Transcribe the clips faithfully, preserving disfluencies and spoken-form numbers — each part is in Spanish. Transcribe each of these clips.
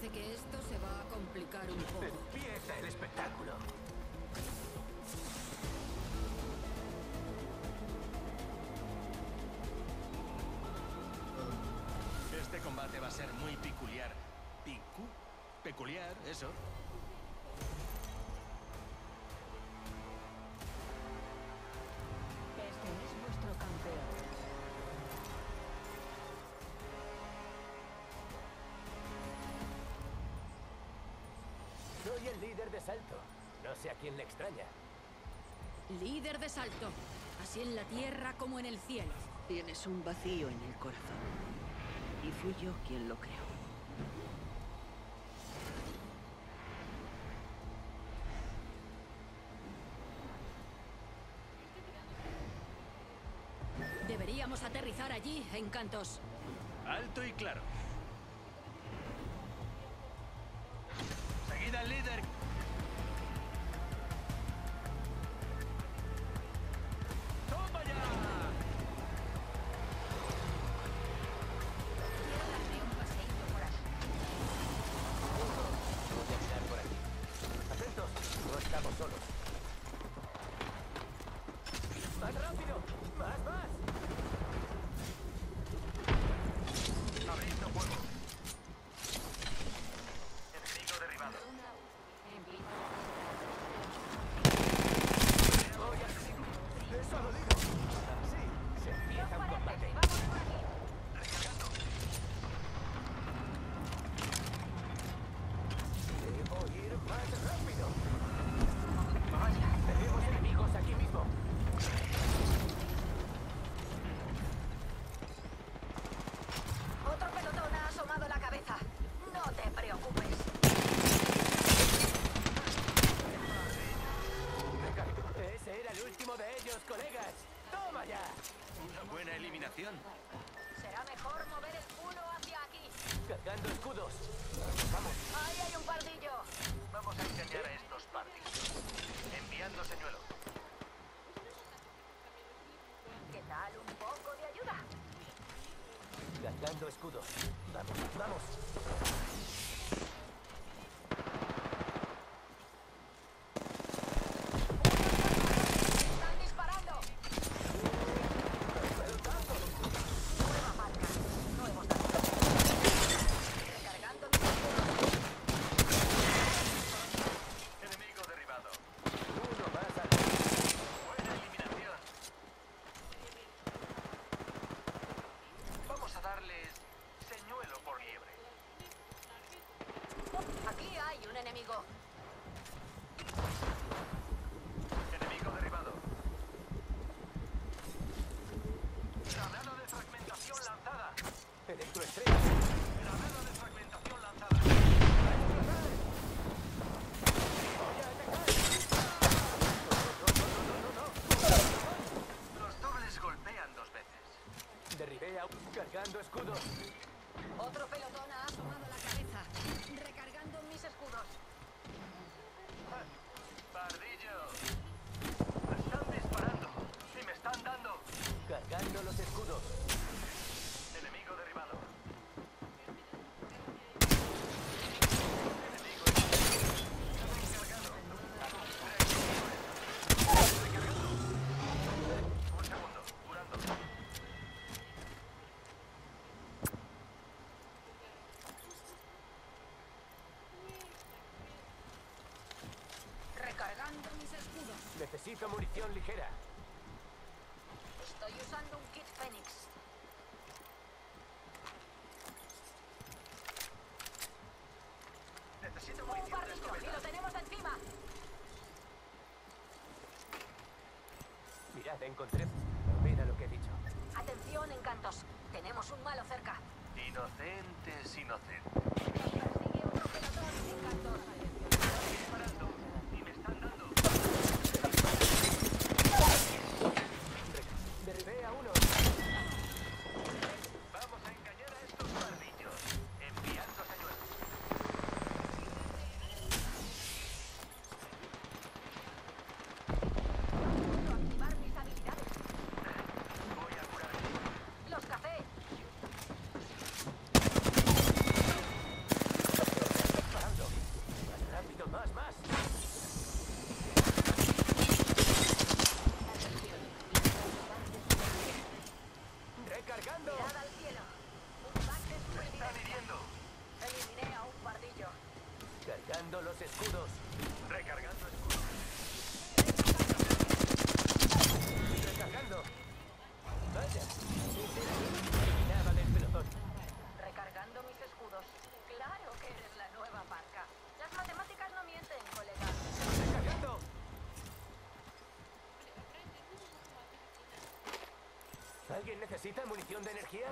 Parece que esto se va a complicar un poco. Empieza el espectáculo. Este combate va a ser muy peculiar. ¿Picu? Peculiar, eso. Este es vuestro campeón. Soy el líder de salto. No sé a quién le extraña. Líder de salto. Así en la tierra como en el cielo. Tienes un vacío en el corazón. Y fui yo quien lo creó. Deberíamos aterrizar allí, Encantos. Alto y claro. Seguid al líder. ¡Toma ya! Voy a mirar por aquí. Atentos, no estamos solos. ¡Más rápido! ¡Más, más! Abriendo fuego. Enemigo derribado. Voy al enemigo. Eso lo digo. Así se empieza un combate. Recargando. Debo ir más rápido. Vaya, tenemos enemigos aquí mismo. Otro pelotón ha asomado la cabeza. No te preocupes. Ese era el último de ellos, colegas. ¡Toma ya! Una buena eliminación. Será mejor mover el culo hacia aquí. Cargando escudos. Vamos. Ahí hay un pardillo. Vamos a engañar a estos pardillos. Enviando señuelo. ¿Qué tal un poco de ayuda? Cargando escudos. Vamos, vamos. ¡Están disparando! Nueva marca. Nuevos datos. Recargando mis escudos. Enemigo derribado. Uno más al... Buena eliminación. Vamos a darles señuelo por liebre. Aquí hay un enemigo. Enemigo derribado. Granada de fragmentación lanzada. Electroestrella. Granada de fragmentación lanzada. ¡Voy a atacar! Los dobles golpean dos veces. Derribé a... Cargando escudos. Otro pelotón ha asomado la cabeza. Recargando mis escudos. Pardillo. Me están disparando. Y me están dando. Cargando los escudos. Enemigo derribado. Enemigo recargado. Recargando. Un segundo. Curando. Recargando mis escudos. Necesito munición ligera. Estoy usando un kit Fénix. Necesito Un munición de pardillo y escopeta. lo tenemos encima. Mirad, encontré... Mira lo que he dicho. Atención, Encantos. Tenemos un malo cerca. Inocentes, inocentes. Nos persigue otro pelotón, Encantos. Disparando. Y me están dando. Derribé a uno. Vamos a engañar a estos pardillos. Enviando señuelos. Puedo activar mis habilidades. Voy a curar. Los café. ¿Necesita munición de energía?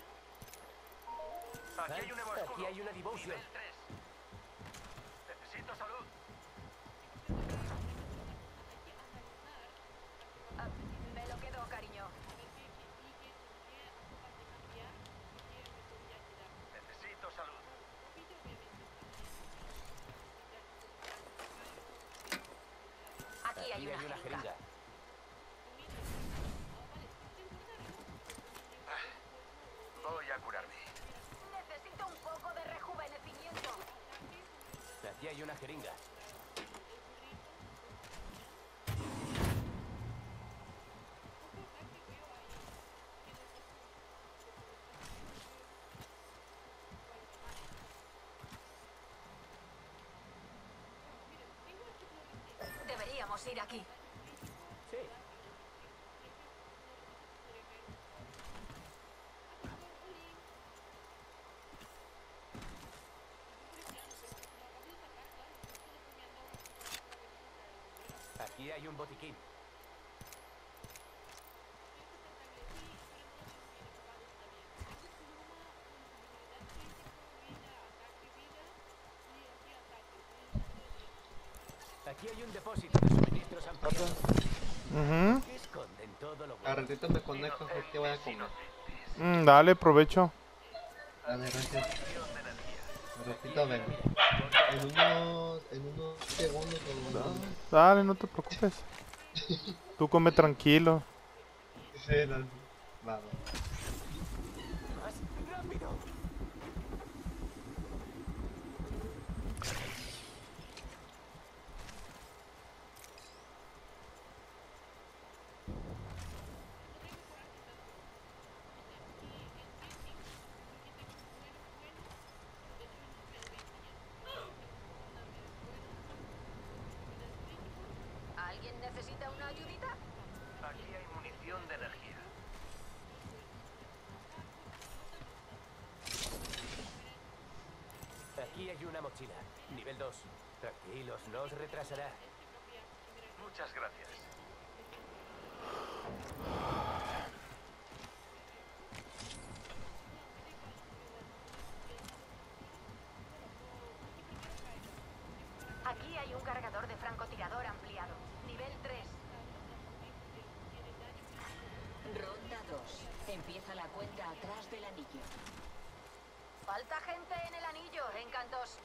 Aquí hay un nuevo escudo. Aquí hay una devotion. Nivel tres. Necesito salud. Ah, me lo quedo, cariño. Necesito salud. Aquí Aquí hay hay una una jeringa. jeringa. Voy a curarme. Necesito un poco de rejuvenecimiento. Aquí hay una jeringa. Deberíamos ir aquí. Sí. Aquí hay un botiquín. Aquí hay un depósito de suministros ampliado. Ujú. Que esconden todo lo A bueno. ratito me conecto a que voy a comer. Mm, dale, provecho. Dale, gracias. A ratito vengo. En unos, en unos segundos o unos... Dale, no te preocupes. Tú come tranquilo. Sí, dale. Va, va. ¡Más rápido! ¿Alguien necesita una ayudita? Aquí hay munición de energía. Aquí hay una mochila. Nivel dos. Tranquilos, no os retrasará. Muchas gracias. Aquí hay un cargador de francotirador ampliado. Nivel tres. Ronda dos. Empieza la cuenta atrás del anillo. Falta gente en el anillo, encantos.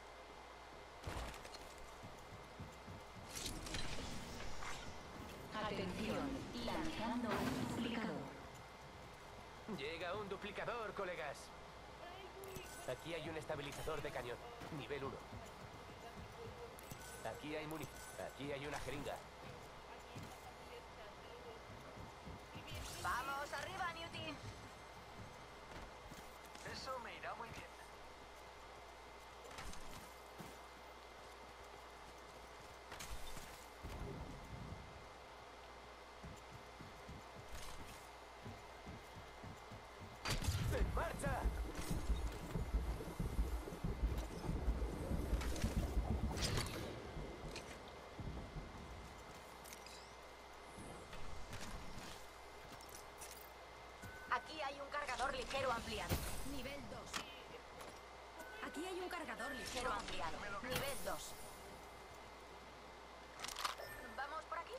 Atención, lanzando un duplicador. Llega un duplicador, colegas. Aquí hay un estabilizador de cañón. Nivel uno. Aquí hay munición. Aquí hay una jeringa. Vamos, arriba, Newty. Eso me irá muy bien. ¡En marcha! Aquí hay un cargador ligero ampliado. Nivel dos. Aquí hay un cargador Ligero ligero. ampliado. Nivel dos. ¿Vamos por aquí?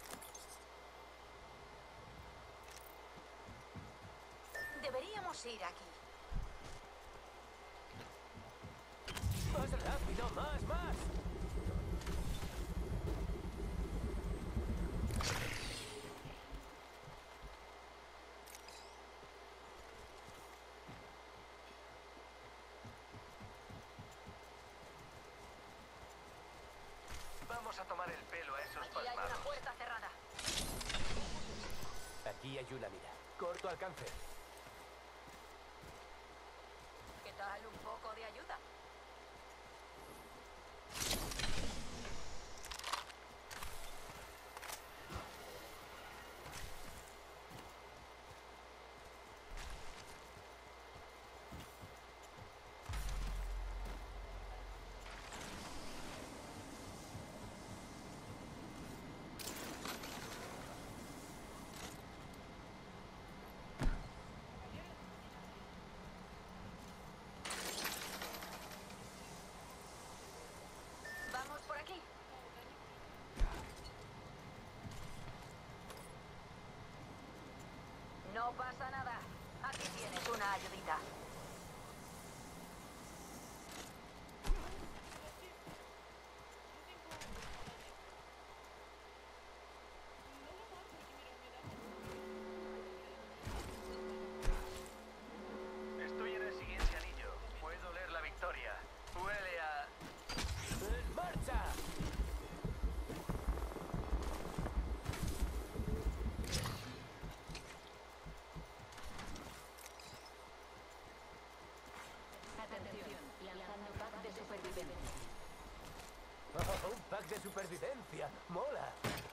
Deberíamos ir aquí. ¡Más rápido! ¡Más, más! Vamos a tomar el pelo a esos Aquí hay una pasmados. puerta cerrada. Aquí hay una mira. Corto alcance. ¿Qué tal un poco de ayuda? ayudita. Estoy en el siguiente anillo. Puedo leer la victoria. Huele a... ¡En marcha! Atención, lanzando pack de supervivencia. Oh, un pack de supervivencia. ¡Mola!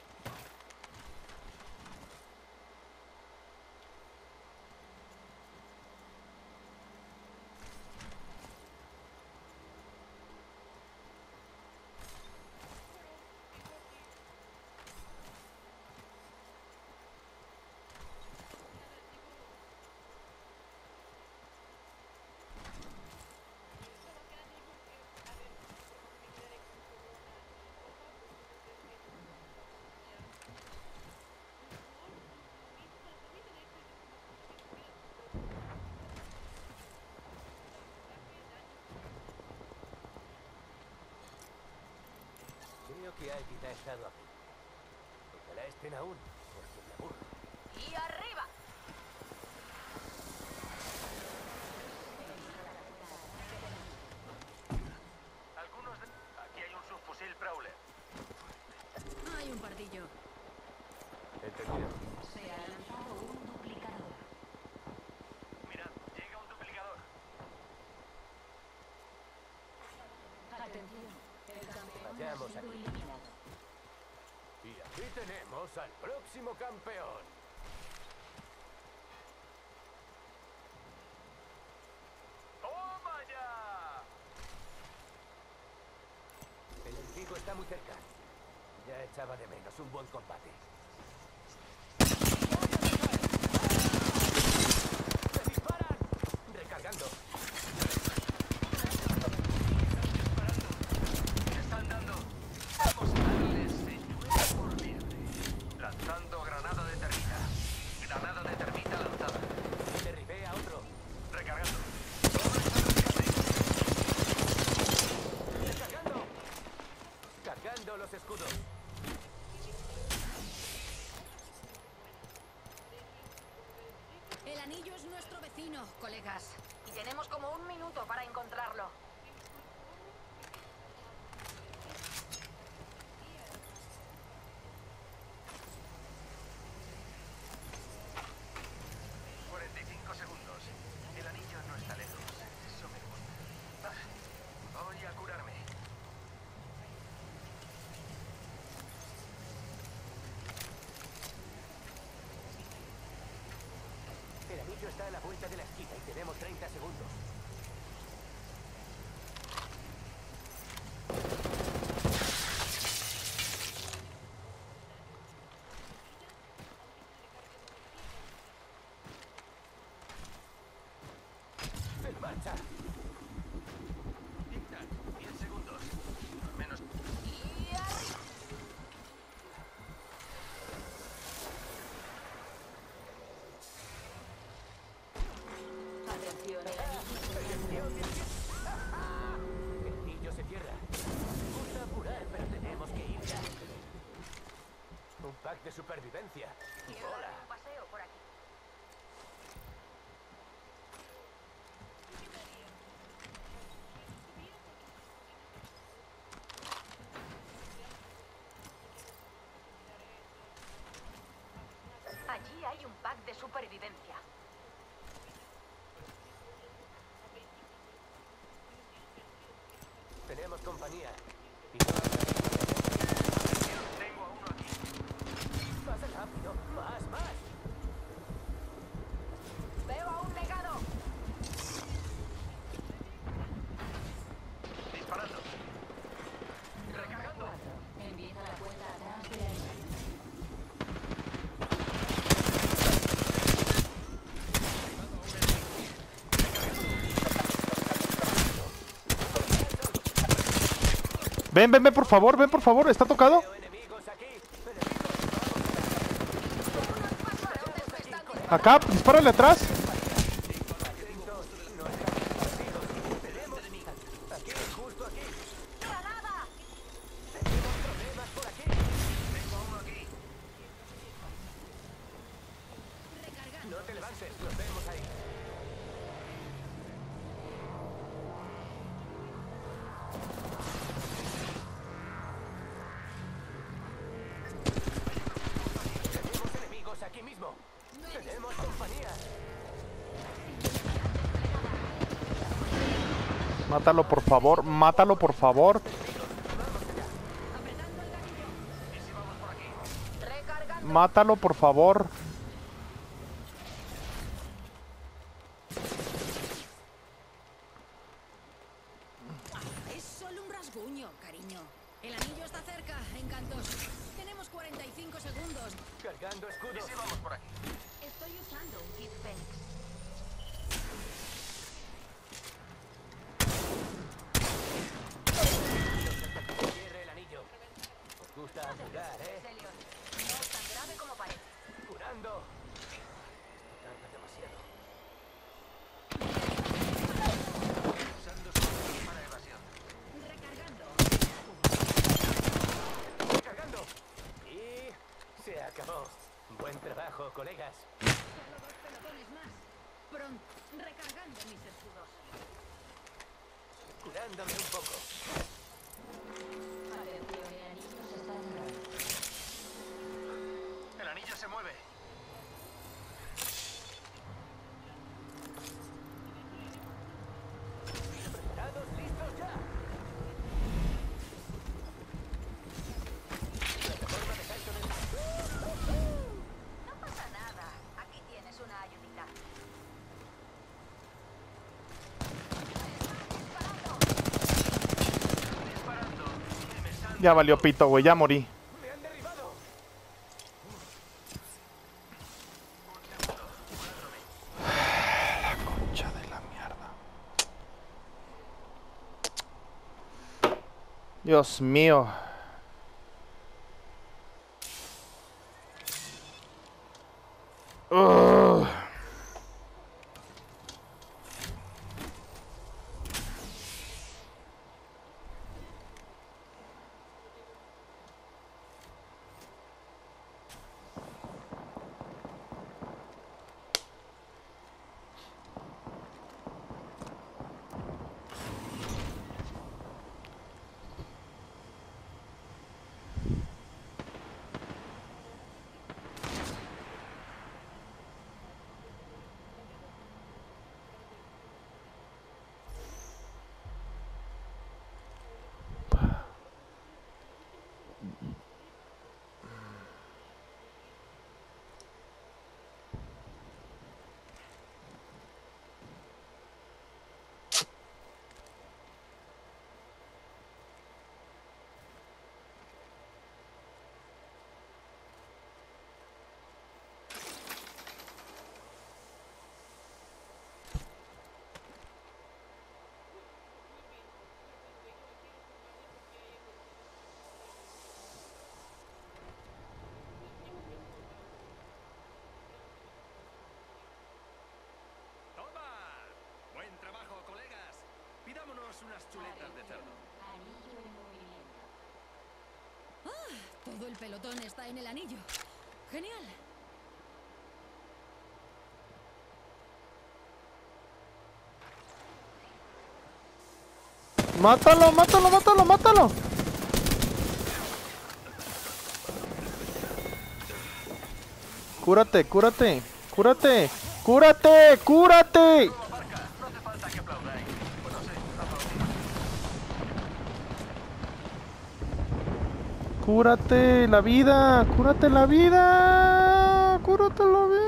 Creo que alguien ha estado aquí. Ojalá estén aún, porque me aburro. ¡Y arriba! Algunos de... Aquí hay un subfusil Prowler. Hay un pardillo. Entendido. Se ha lanzado un duplicador. Mirad, llega un duplicador. Atención, el campeón Vayamos ha sido aquí. eliminado. Y aquí tenemos al próximo campeón. ¡Toma ya! El enemigo está muy cerca. Ya echaba de menos un buen combate. ¡Me disparan! Recargando. ¡Me están dando! Vamos a darles señuela por liebre. Lanzando granada de termita. Granada de termita lanzada. Derribé a otro. Recargando. ¡Recargando! Cargando los escudos. El anillo es nuestro vecino, colegas. Y tenemos como un minuto para encontrarlo. cuarenta y cinco segundos. El anillo no está lejos. Eso me gusta. Ah, voy a curarme. El anillo está a la vuelta de la esquina y tenemos treinta segundos. ¡En marcha! Tic-tac. diez segundos. Menos. ¡Y arriba! Atención, el anillo. El anillo se cierra. Me gusta apurar, pero tenemos que ir ya. Un pack de supervivencia. Quiero ¡Hola! darme un paseo por aquí. Allí hay un pack de supervivencia. Tenemos compañía. Y Tengo a uno aquí. más rápido. Más, más. Veo a un negado. Disparando. Recargando. Empieza la cuenta atrás de la línea. Ven, ven, ven, por favor, ven, por favor. ¿Está tocado? Veo enemigos aquí. Acá, dispárale atrás. Tenemos compañía. Mátalo, por favor. Mátalo, por favor. Mátalo, por favor. Es solo un rasguño, cariño. El anillo está cerca, encantos. Tenemos cuarenta y cinco segundos. Cargando escudo. ¿Y si vamos por aquí? Estoy usando un kit Fénix. Cierre el anillo. Os gusta jugar, ¿eh? Celion, no es tan grave como parece. Curando. Esto tarda demasiado. Usando su para evasión. Recargando. Cargando. Y se acabó. Buen trabajo, colegas. Solo dos pelotones más. Pronto. Recargando mis escudos. Curándome un poco. Atención, el anillo se está cerrando. El anillo se mueve. ¿Preparados? ¿Listos ya? Plataforma de salto del... No pasa nada. Aquí tienes una ayudita. Disparando. Me salto. Ya valió pito, güey. Ya morí. ¡Me han derribado! Concha de la mierda. Dios mío. Ugh. ¡Toma! Buen trabajo, colegas. Pidámonos unas chuletas de cerdo. Anillo en movimiento. Todo el pelotón está en el anillo. Genial. Mátalo, mátalo, mátalo, mátalo. Cúrate, cúrate, cúrate, cúrate, cúrate. No hace falta que aplaudáis. Pues no sé, aplaudid. Cúrate la vida, cúrate la vida, cúrate la vida.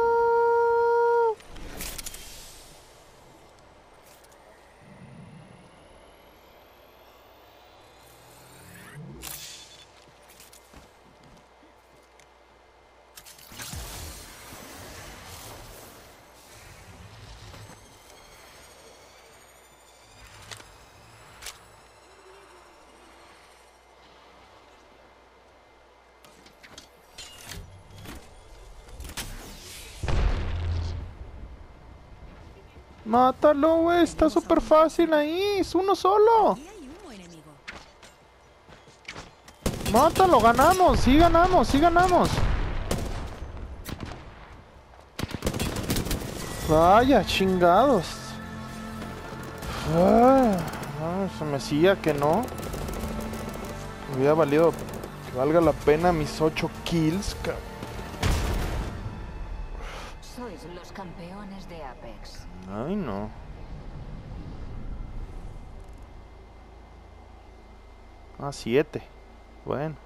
Mátalo, güey, está súper fácil ahí, es uno solo. Aquí hay humo enemigo. Mátalo, ganamos, sí ganamos, sí ganamos. Vaya, chingados. Ah, ah, se me decía que no. Me hubiera valido que valga la pena mis ocho kills, cabrón. los campeones de Apex. Ay, no. Ah, siete. Bueno.